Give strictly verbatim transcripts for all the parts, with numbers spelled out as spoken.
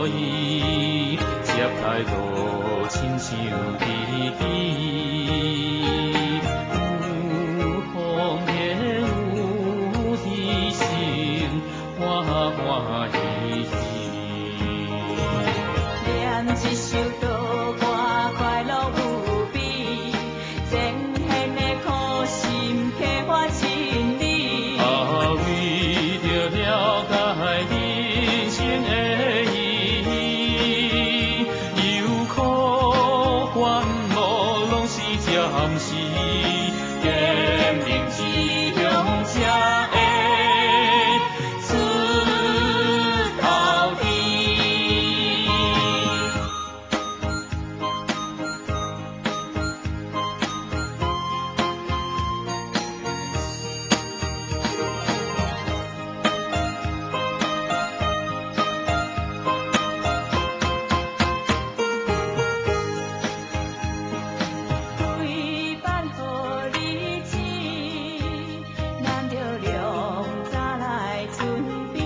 意，接待路亲像知己。有风也有喜心，欢欢喜喜。 念一首道歌，快乐无比，前现的苦心，刻画真理。 啊，为着了解人生的意义，忧苦烦恼拢是暂时，坚定志向才会出头天。 为办好日子，咱着量早来准备。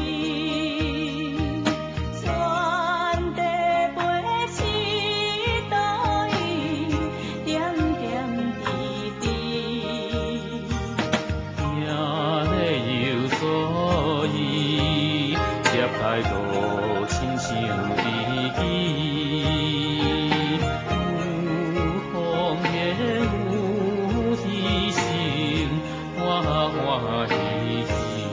全地陪期待，点点滴滴。 行礼有所依，接待路亲像知己。有风也有喜心，欢欢喜喜。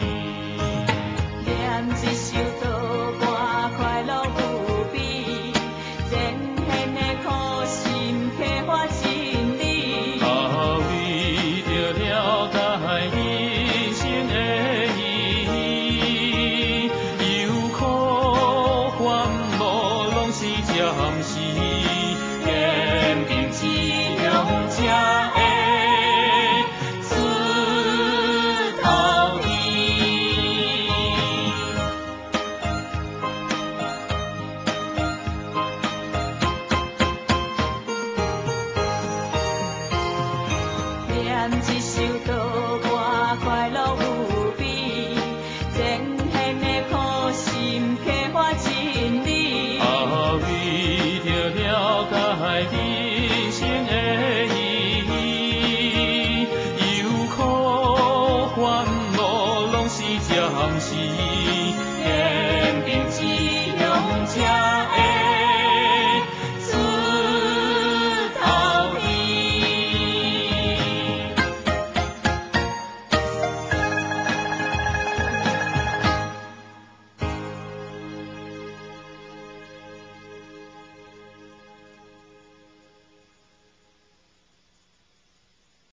念一首道歌，快乐无比，前现的苦心，刻画真理。 啊，为着了解人生的意义，忧苦烦恼拢是暂时，坚定志向才会出头天。 念一首道歌，快乐无比，前现的苦心，刻画真理。 啊，为着了解人生的意义，忧苦烦恼拢是暂时。